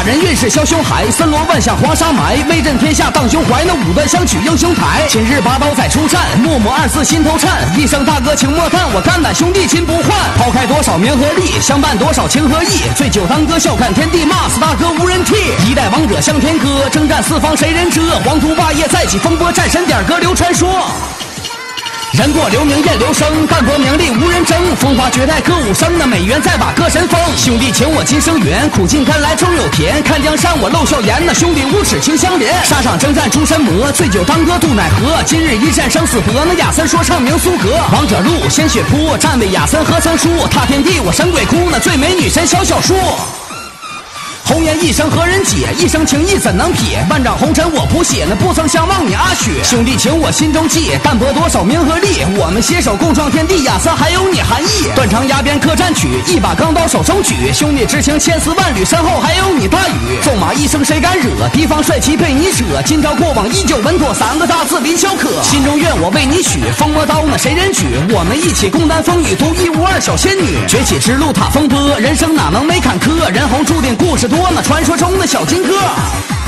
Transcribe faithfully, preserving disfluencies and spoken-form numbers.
人运势枭雄海，森罗万象黄沙埋，威震天下荡胸怀，那武断相取英雄台。今日拔刀再出战，默默二字心头颤，一声大哥请莫叹，我肝胆兄弟心不换。抛开多少名和利，相伴多少情和义，醉酒当歌笑看天地，骂死大哥无人替。一代王者向天歌，征战四方谁人遮？黄土霸业再起风波，战神点歌流传说。人过留名，雁留声，淡泊名利无人争。风华绝代歌舞升，那美元再把歌神封。兄弟情我今生缘，苦尽甘来终有甜。看江山我露笑颜，那兄弟无耻情相连。沙场征战出身魔，醉酒当歌渡奈何。今日一战生死搏，那亚森说唱名苏格。王者路鲜血铺，战为亚森何曾输？踏天地我神鬼哭，那最美女神小小说。红颜一生何人解？一生情义怎能撇？万丈红尘我谱写，那不曾相忘你阿雪。兄弟情我心中记，淡泊多少名和利。我们携手共创天地，亚瑟还有你含义。断肠崖边客栈曲，一把钢刀手中举。兄弟之情千丝万缕，身后还有你大禹。纵马一生谁敢惹？敌方帅气被你舍。今朝过往依旧稳妥，三个大字林萧可。心中愿我为你许，风魔刀那谁人举？我们一起共担风雨，独一无二小仙女。崛起之路踏风波，人生哪能没坎坷？人红注定故事多，那传说中的小金哥。